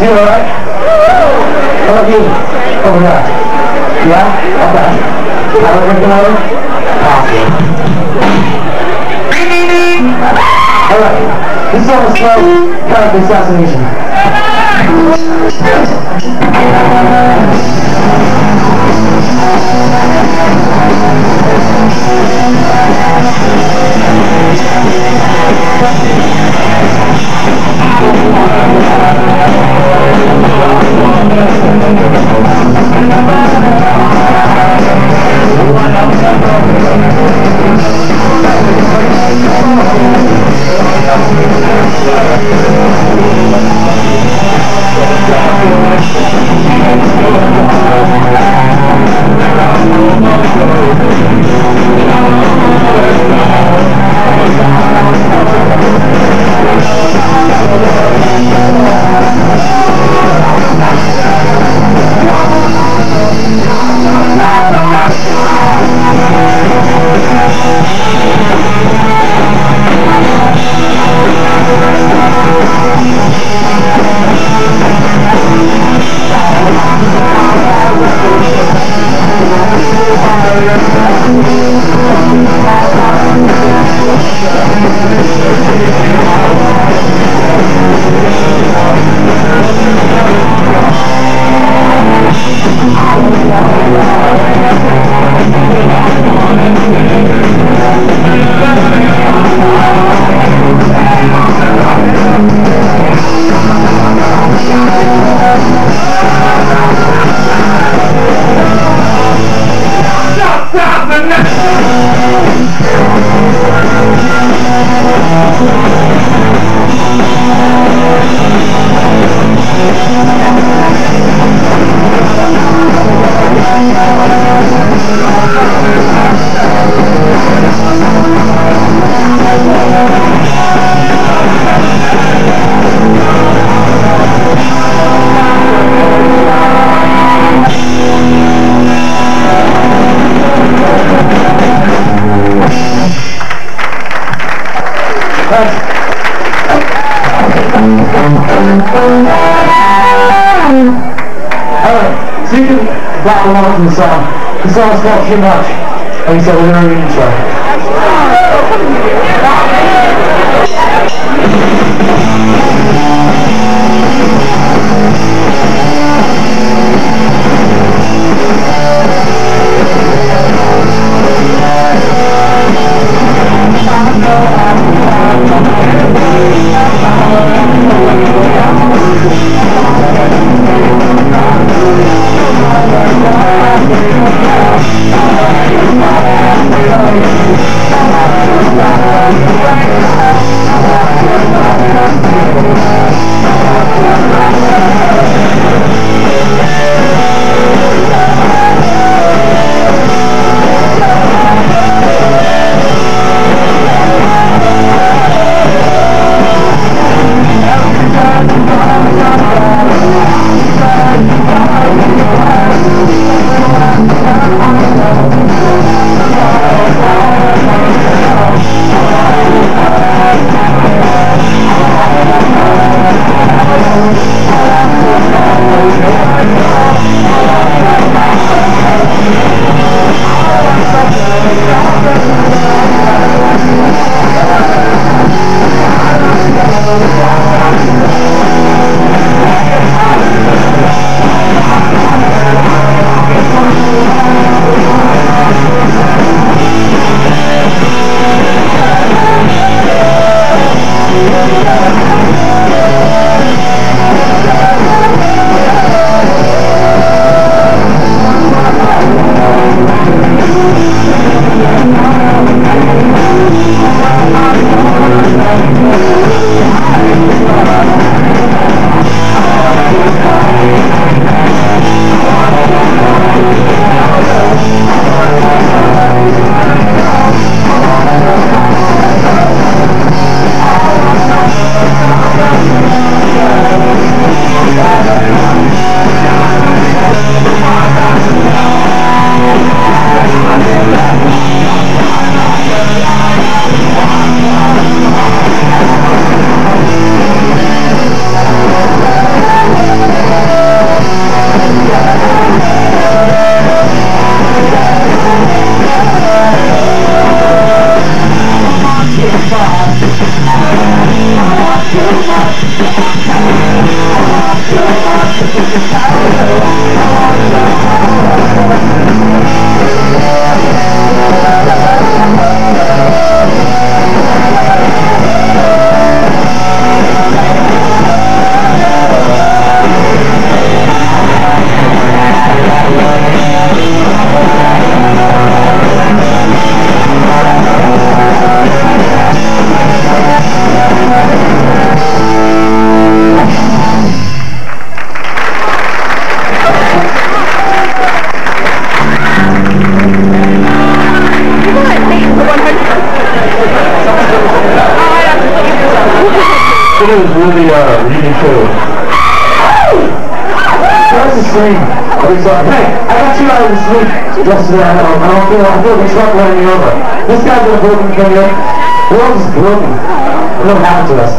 You alright? How about you? Over there. Yeah? Okay. Have a drink another? Awesome. Alright. This song is called Character Assassination. Alright, so you can back along to the song. The song's not too much. Like I said, we're going to read intro. it was really too. That's a scream. Hey, I got 2 hours of sleep yesterday. I feel like it's not running me over. This guy's got a broken finger. The world is broken. What happened to us?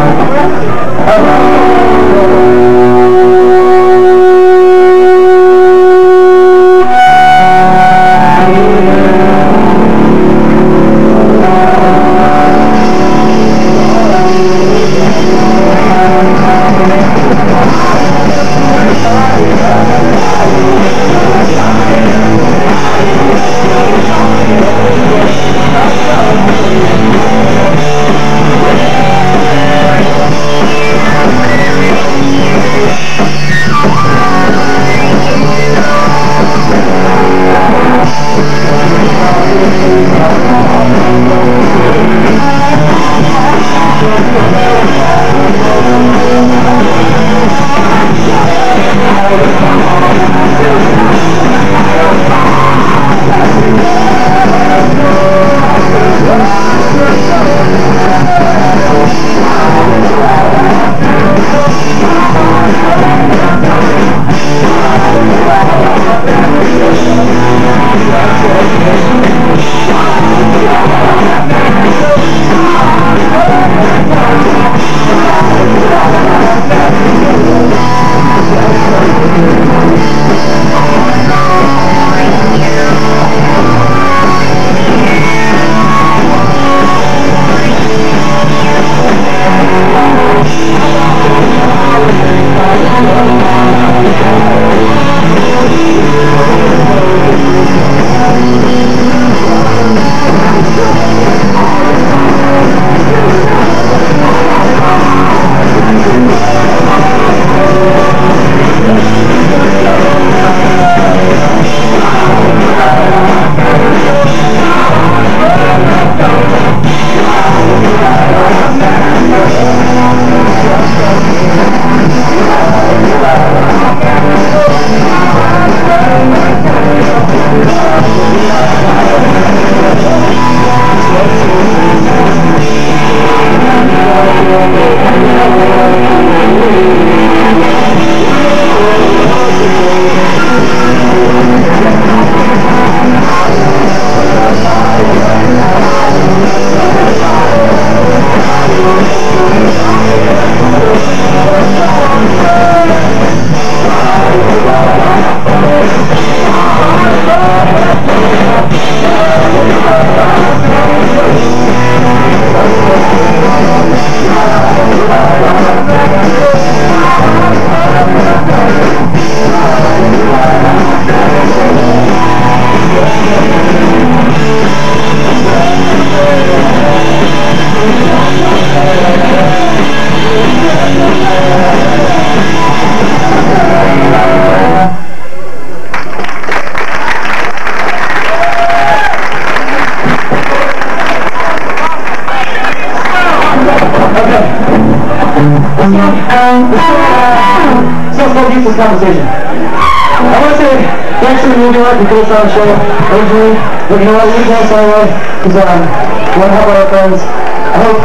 This conversation. I want to say thanks to the movie for putting us on the show originally, but you know what, we can't say anyway, because we want to help our friends. I hope,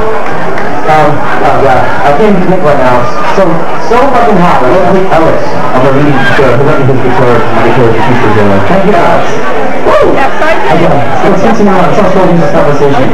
oh god, I can't even think right now. It's so fucking hot. I don't think Ellis. I'm a really good. We're going to his guitar, my guitar is super good. Thank you guys. Woo! Okay, let's continue on. Let's also use this conversation.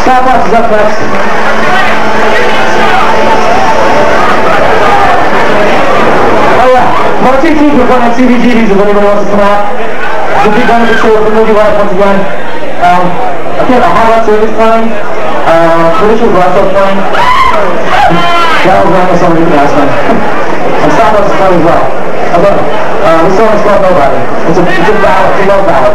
Stopwatch is up next. Oh yeah, March 18th we're going on CBGBs if anybody wants to come out. It's a big benefit show for Movie Life once again. Again, a highlight service time. Traditional glass up time. That was around somebody for last time. And Stopwatch is fun as well. Okay, this song is called Nobody. It's a ballad, it's a love ballad.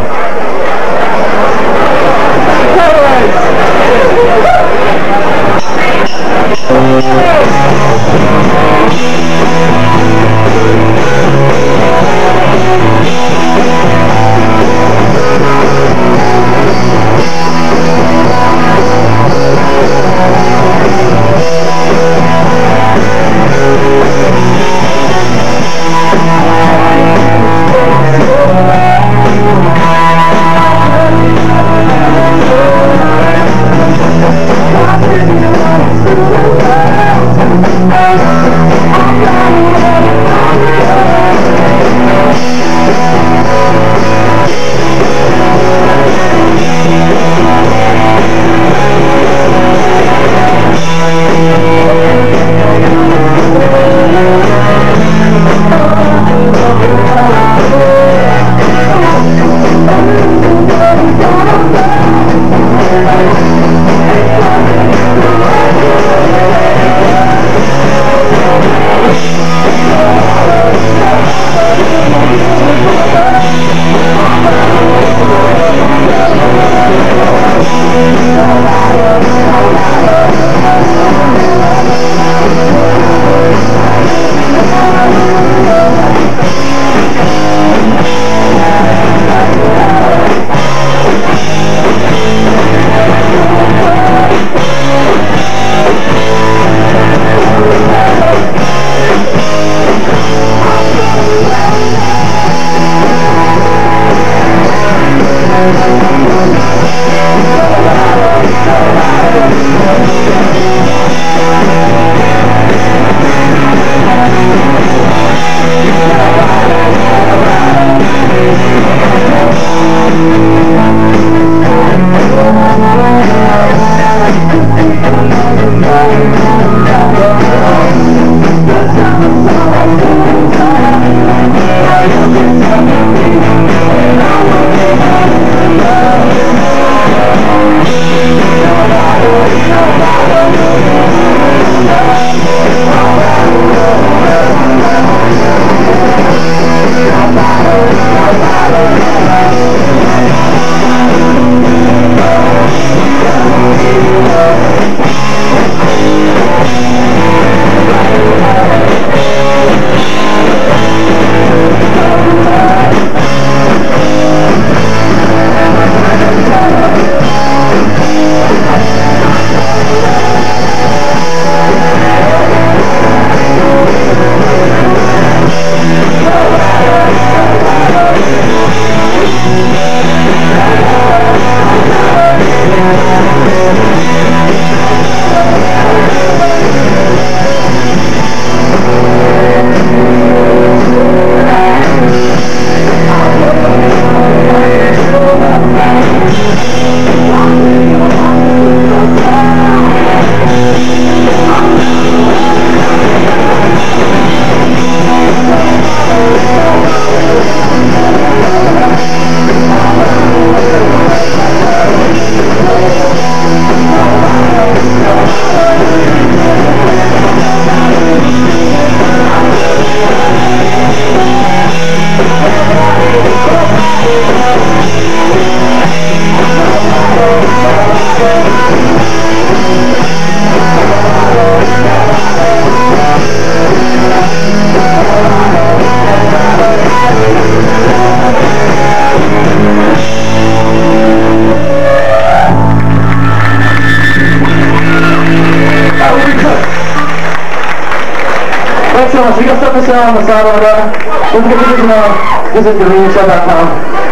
So we got stuff to sell on the side over there. Don't forget to visit therealshow.com.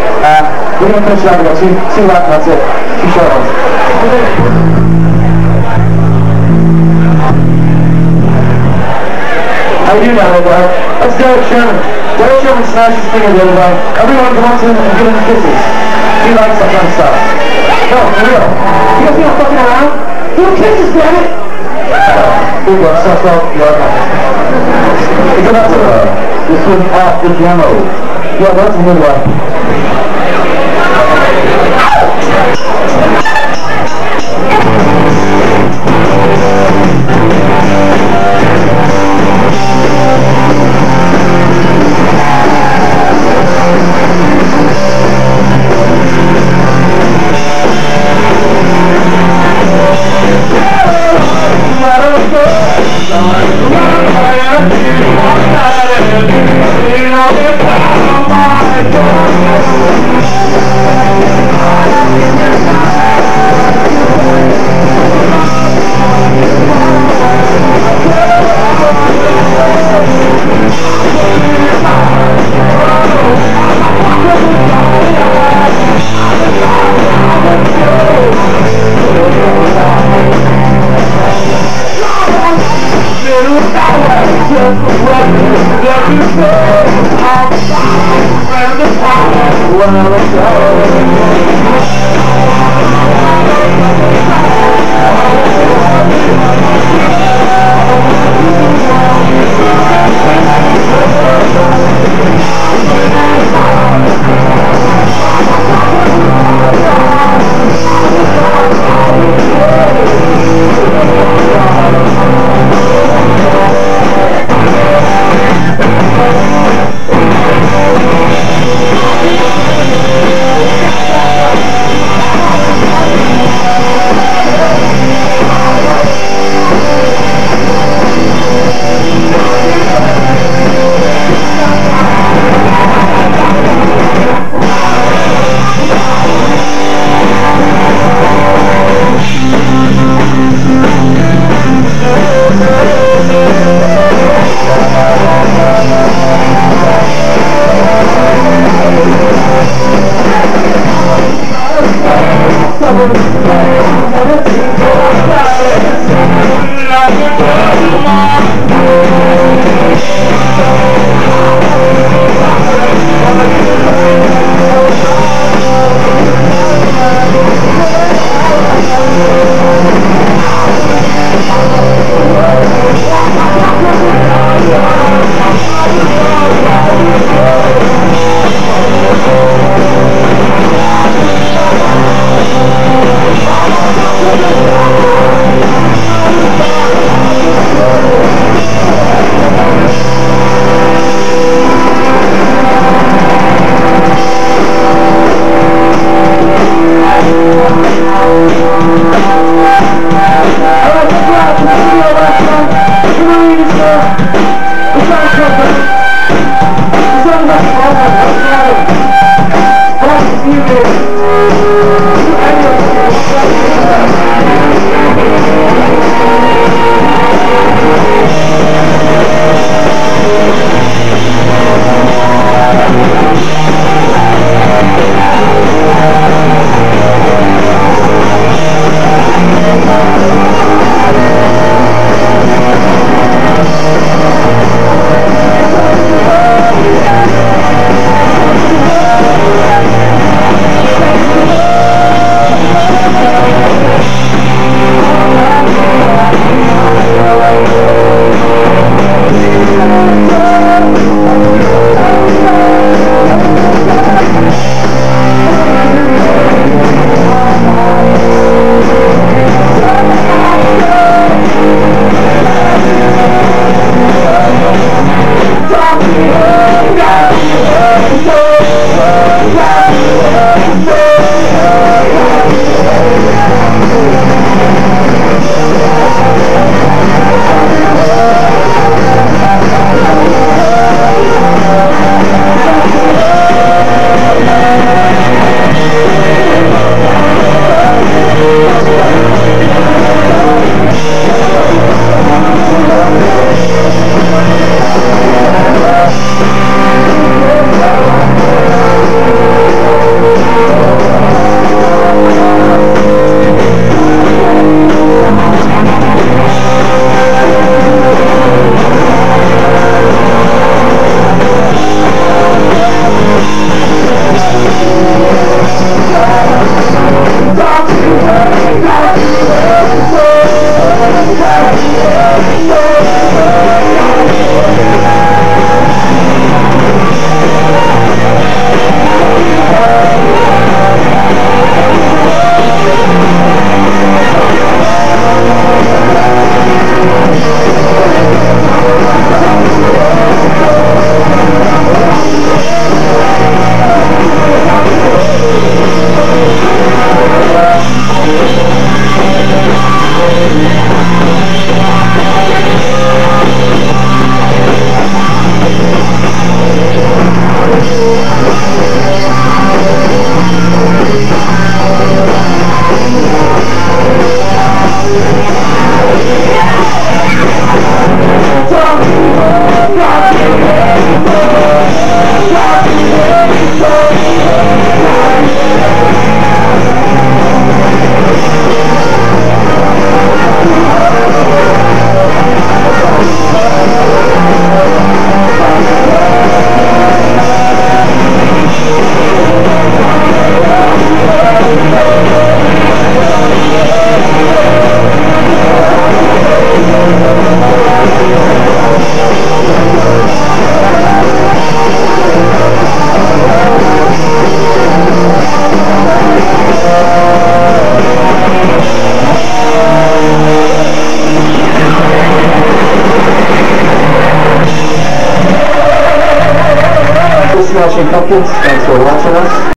We're going to finish it up. We got two left, and that's it. Two short ones. How you doing now, there? That's Derrick Sherman. Derrick Sherman smashed his finger the other day. Everyone comes in and gives him kisses. He likes that kind of stuff. No, for real. You guys think I'm fucking around? Texas, damn it! Here you go, stop, It's about this was off the demo. Yeah, that's a good one. Smashing Cupcakes. Thanks for watching us.